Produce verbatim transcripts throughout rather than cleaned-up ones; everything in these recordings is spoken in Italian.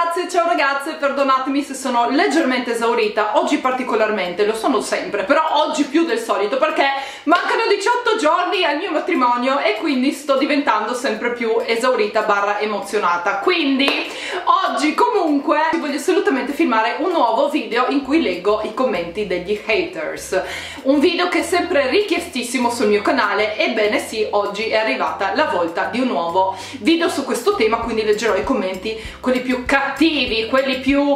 ragazze, ciao ragazze, perdonatemi se sono leggermente esaurita, oggi particolarmente, lo sono sempre, però oggi più del solito perché mancano diciotto giorni al mio matrimonio e quindi sto diventando sempre più esaurita barra emozionata. Quindi oggi comunque voglio assolutamente filmare un nuovo video in cui leggo i commenti degli haters, un video che è sempre richiestissimo sul mio canale. Ebbene sì, oggi è arrivata la volta di un nuovo video su questo tema, quindi leggerò i commenti, quelli più cattivi, quelli più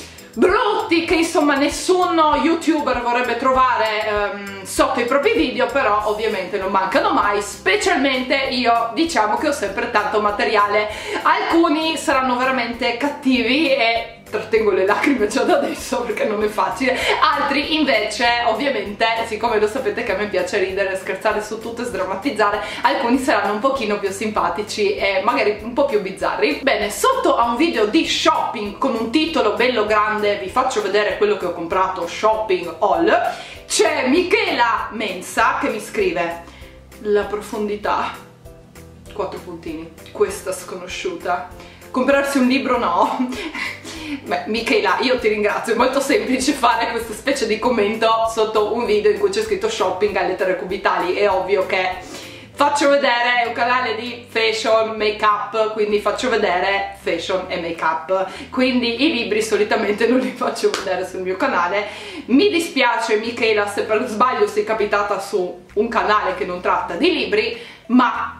brutti che insomma nessuno youtuber vorrebbe trovare um, sotto i propri video, però ovviamente non mancano mai, specialmente io diciamo che ho sempre tanto materiale. Alcuni saranno veramente cattivi e trattengo le lacrime già da adesso perché non è facile, altri invece ovviamente, siccome lo sapete che a me piace ridere, scherzare su tutto e sdrammatizzare, alcuni saranno un pochino più simpatici e magari un po' più bizzarri. Bene, sotto a un video di shopping con un titolo bello grande, vi faccio vedere quello che ho comprato, shopping haul, c'è Michela Mensa che mi scrive: la profondità, quattro puntini, questa sconosciuta, comprarsi un libro no. Beh, Michela, io ti ringrazio, è molto semplice fare questa specie di commento sotto un video in cui c'è scritto shopping a lettere cubitali. È ovvio che faccio vedere, è un canale di fashion, make up, quindi faccio vedere fashion e make up, quindi i libri solitamente non li faccio vedere sul mio canale. Mi dispiace Michela se per sbaglio sei capitata su un canale che non tratta di libri, ma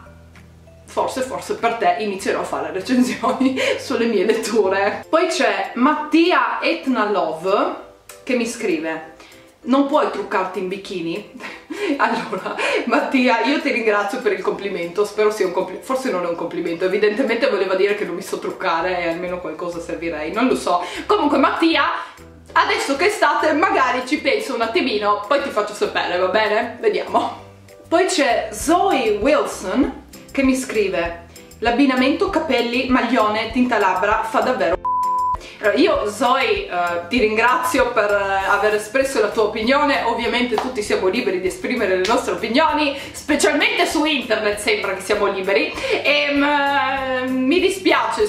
forse, forse per te inizierò a fare recensioni sulle mie letture. Poi c'è Mattia Etna Love che mi scrive: non puoi truccarti in bikini? Allora, Mattia, io ti ringrazio per il complimento, spero sia un complimento, forse non è un complimento, evidentemente voleva dire che non mi so truccare e almeno qualcosa servirei, non lo so. Comunque Mattia, adesso che è estate magari ci penso un attimino, poi ti faccio sapere, va bene? Vediamo. Poi c'è Zoe Wilson che mi scrive: l'abbinamento capelli, maglione, tinta labbra fa davvero. Allora, io Zoe uh, ti ringrazio per uh, aver espresso la tua opinione. Ovviamente tutti siamo liberi di esprimere le nostre opinioni, specialmente su internet sembra che siamo liberi, e uh, mi dispiace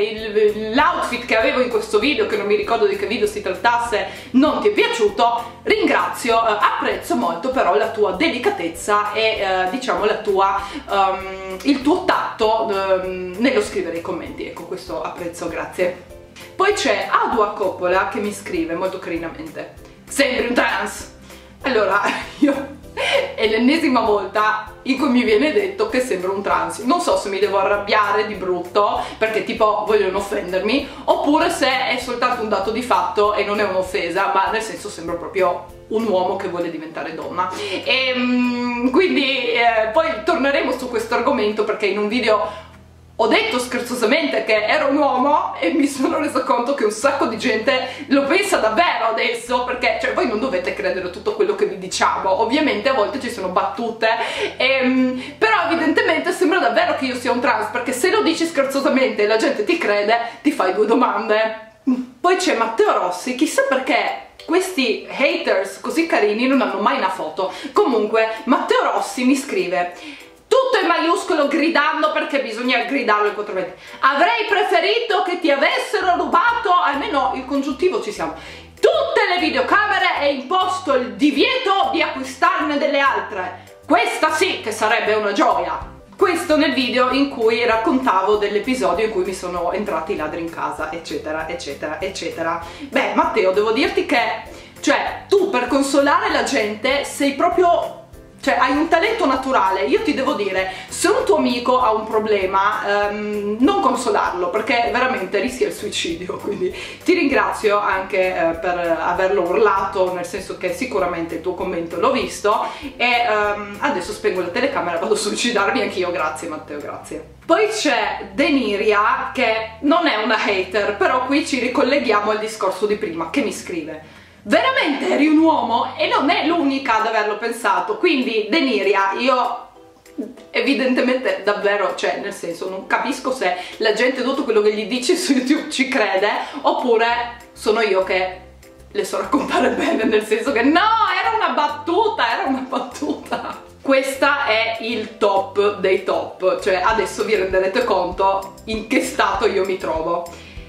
se l'outfit che avevo in questo video, che non mi ricordo di che video si trattasse, non ti è piaciuto. Ringrazio, uh, apprezzo molto però la tua delicatezza e uh, diciamo la tua, um, il tuo tatto um, nello scrivere i commenti, ecco, questo apprezzo, grazie. Poi c'è Adua Coppola che mi scrive molto carinamente: sembri un trans. Allora, io è l'ennesima volta in cui mi viene detto che sembro un trans. Non so se mi devo arrabbiare di brutto perché tipo vogliono offendermi, oppure se è soltanto un dato di fatto e non è un'offesa, ma nel senso sembro proprio un uomo che vuole diventare donna. E um, quindi eh, poi torneremo su questo argomento perché in un video ho detto scherzosamente che ero un uomo e mi sono reso conto che un sacco di gente lo pensa davvero adesso, perché cioè voi non dovete credere a tutto quello che vi diciamo, ovviamente a volte ci sono battute, ehm, però evidentemente sembra davvero che io sia un trans, perché se lo dici scherzosamente e la gente ti crede, ti fai due domande. Poi c'è Matteo Rossi, chissà perché questi haters così carini non hanno mai una foto. Comunque Matteo Rossi mi scrive tutto in maiuscolo gridando, perché bisogna gridarlo in quattro venti: avrei preferito che ti avessero rubato, almeno il congiuntivo ci siamo, tutte le videocamere e imposto il divieto di acquistarne delle altre. Questa sì che sarebbe una gioia. Questo nel video in cui raccontavo dell'episodio in cui mi sono entrati i ladri in casa, eccetera eccetera eccetera. Beh Matteo, devo dirti che cioè tu per consolare la gente sei proprio, cioè hai un talento naturale. Io ti devo dire, se un tuo amico ha un problema, um, non consolarlo perché veramente rischia il suicidio, quindi ti ringrazio anche eh, per averlo urlato, nel senso che sicuramente il tuo commento l'ho visto e um, adesso spengo la telecamera, vado a suicidarmi anch'io. Grazie Matteo, grazie. Poi c'è Deniria che non è una hater, però qui ci ricolleghiamo al discorso di prima, che mi scrive: veramente eri un uomo? E non è l'unica ad averlo pensato, quindi Deniria, io evidentemente davvero, cioè nel senso non capisco se la gente tutto quello che gli dici su YouTube ci crede, oppure sono io che le so raccontare bene, nel senso che no, era una battuta, era una battuta. Questa è il top dei top, cioè adesso vi renderete conto in che stato io mi trovo.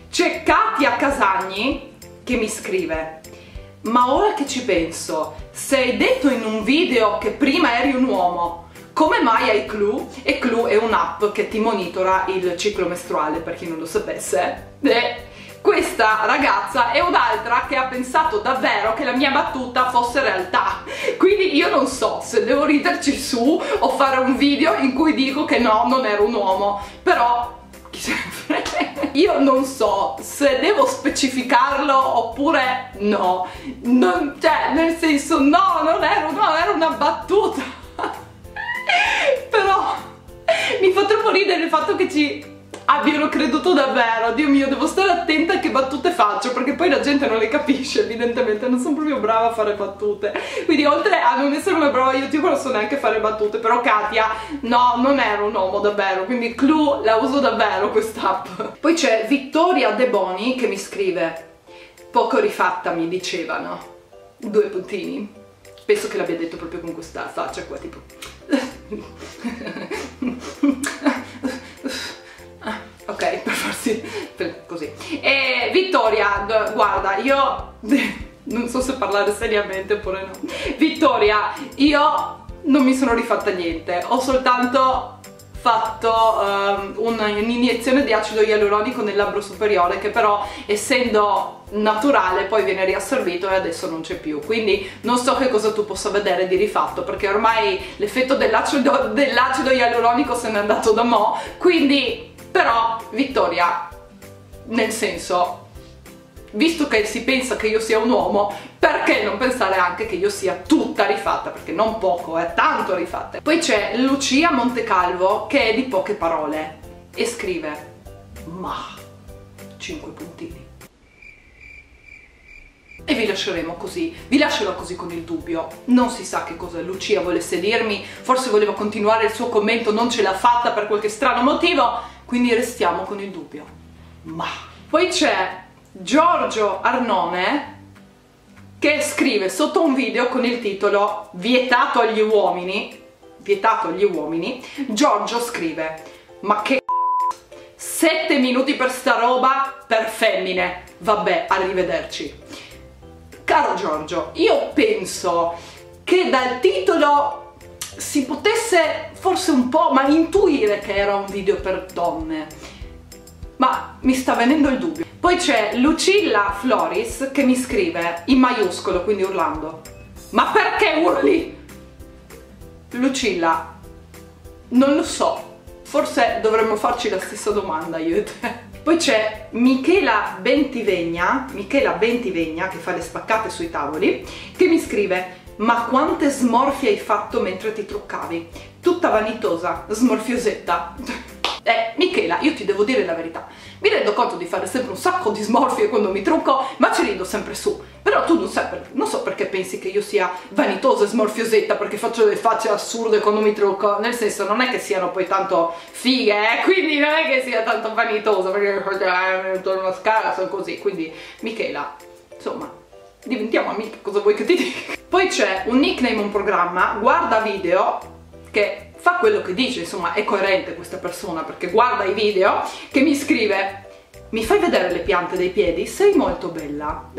C'è Katia Casagni che mi scrive: ma ora che ci penso, se hai detto in un video che prima eri un uomo, come mai hai Clue? E Clue è un'app che ti monitora il ciclo mestruale, per chi non lo sapesse. E questa ragazza è un'altra che ha pensato davvero che la mia battuta fosse realtà. Quindi io non so se devo riderci su o fare un video in cui dico che no, non ero un uomo. Però chi se ne frega. Io non so se devo specificarlo oppure no. Non, cioè, nel senso, no, non ero, no, era una battuta. Però mi fa troppo ridere il fatto che ci abbiano creduto davvero. Dio mio, devo stare attenta a che battute faccio, perché poi la gente non le capisce, evidentemente non sono proprio brava a fare battute. Quindi oltre a non essere una brava youtuber non so neanche fare battute. Però Katia, no, non ero un uomo davvero, quindi Clue la uso davvero quest'app. Poi c'è Vittoria De Boni che mi scrive: poco rifatta mi dicevano, due puntini. Penso che l'abbia detto proprio con questa faccia qua, tipo ok, per farsi per così. E Vittoria, guarda, io non so se parlare seriamente oppure no. Vittoria, io non mi sono rifatta niente, ho soltanto fatto um, un'iniezione di acido ialuronico nel labbro superiore, che però essendo naturale poi viene riassorbito e adesso non c'è più, quindi non so che cosa tu possa vedere di rifatto, perché ormai l'effetto dell'acido dell'acido ialuronico se n'è andato da mo', quindi. Però Vittoria, nel senso, visto che si pensa che io sia un uomo, perché non pensare anche che io sia tutta rifatta, perché non poco, è tanto rifatta. Poi c'è Lucia Montecalvo che è di poche parole e scrive: ma cinque puntini. E vi lasceremo così, vi lascerò così con il dubbio. Non si sa che cosa Lucia volesse dirmi, forse voleva continuare il suo commento, non ce l'ha fatta per qualche strano motivo, quindi restiamo con il dubbio. Ma poi c'è Giorgio Arnone che scrive sotto un video con il titolo vietato agli uomini, vietato agli uomini, Giorgio scrive: ma che sette minuti per sta roba per femmine, vabbè, arrivederci. Caro Giorgio, io penso che dal titolo si potesse forse un po' ma intuire che era un video per donne, ma mi sta venendo il dubbio. Poi c'è Lucilla Floris che mi scrive in maiuscolo, quindi urlando: ma perché urli? Lucilla, non lo so, forse dovremmo farci la stessa domanda io e te. Poi c'è Michela Bentivegna, Michela Bentivegna che fa le spaccate sui tavoli, che mi scrive: ma quante smorfie hai fatto mentre ti truccavi? Tutta vanitosa, smorfiosetta. Eh, Michela, io ti devo dire la verità, mi rendo conto di fare sempre un sacco di smorfie quando mi trucco, ma ci rido sempre su. Però tu non sai, non so perché pensi che io sia vanitosa e smorfiosetta perché faccio delle facce assurde quando mi trucco, nel senso non è che siano poi tanto fighe, eh? Quindi non è che sia tanto vanitosa perché eh, torno a mascara, sono così, quindi Michela, insomma, diventiamo amiche, cosa vuoi che ti dica? Poi c'è un nickname, un programma, guarda video, che fa quello che dice, insomma è coerente questa persona perché guarda i video, che mi scrive: mi fai vedere le piante dei piedi? Sei molto bella.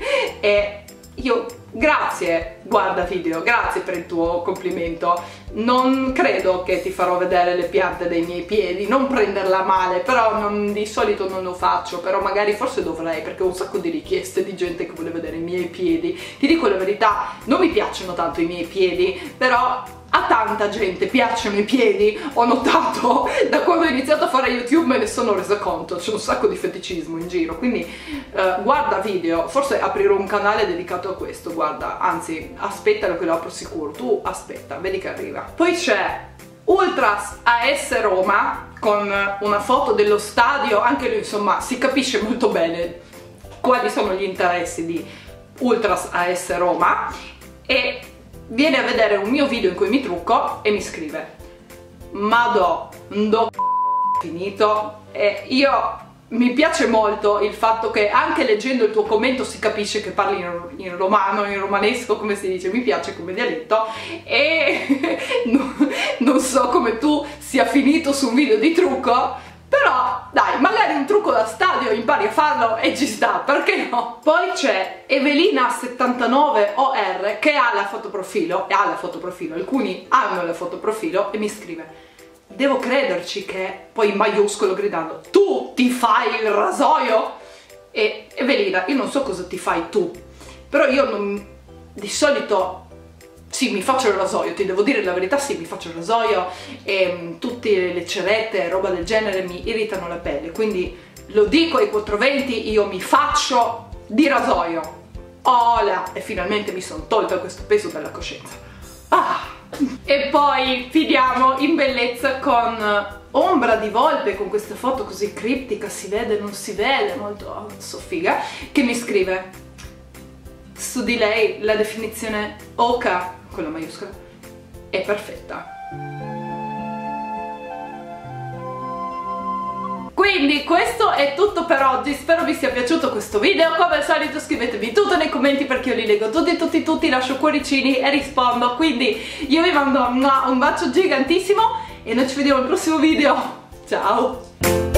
E io, grazie, guarda video, grazie per il tuo complimento. Non credo che ti farò vedere le piante dei miei piedi, non prenderla male, però non, di solito non lo faccio, però magari forse dovrei, perché ho un sacco di richieste di gente che vuole vedere i miei piedi. Ti dico la verità, non mi piacciono tanto i miei piedi, però a tanta gente piacciono i piedi, ho notato, da quando ho iniziato a fare YouTube me ne sono resa conto, c'è un sacco di feticismo in giro, quindi eh, guarda video, forse aprirò un canale dedicato a questo, guarda, anzi aspettalo che lo apro sicuro, tu aspetta, vedi che arriva. Poi c'è Ultras A S Roma con una foto dello stadio, anche lui insomma si capisce molto bene quali sono gli interessi di Ultras A S Roma, e viene a vedere un mio video in cui mi trucco e mi scrive: Madò, ndo finito. E io, mi piace molto il fatto che anche leggendo il tuo commento si capisce che parli in, in romano, in romanesco, come si dice, mi piace come dialetto, e non, non so come tu sia finito su un video di trucco, Però dai, magari un trucco da stadio impari a farlo e ci sta, perché no? Poi c'è Evelina settantanove O R che ha la fotoprofilo, e ha la fotoprofilo, alcuni hanno la fotoprofilo, e mi scrive: devo crederci che, poi in maiuscolo gridando, tu ti fai il rasoio? E Evelina, io non so cosa ti fai tu, però io non, di solito sì, mi faccio il rasoio, ti devo dire la verità, sì, mi faccio il rasoio e um, tutte le cerette e roba del genere mi irritano la pelle, quindi lo dico ai quattrocentoventi, io mi faccio di rasoio. Ola! E finalmente mi sono tolta questo peso dalla coscienza. Ah! E poi finiamo in bellezza con Ombra di Volpe, con questa foto così criptica, si vede, non si vede, molto so figa, che mi scrive: su di lei la definizione oca, con la maiuscola, è perfetta. Quindi questo è tutto per oggi, spero vi sia piaciuto questo video. Come al solito scrivetemi tutto nei commenti perché io li leggo tutti tutti tutti, lascio cuoricini e rispondo, quindi io vi mando un bacio gigantissimo e noi ci vediamo al prossimo video. Ciao!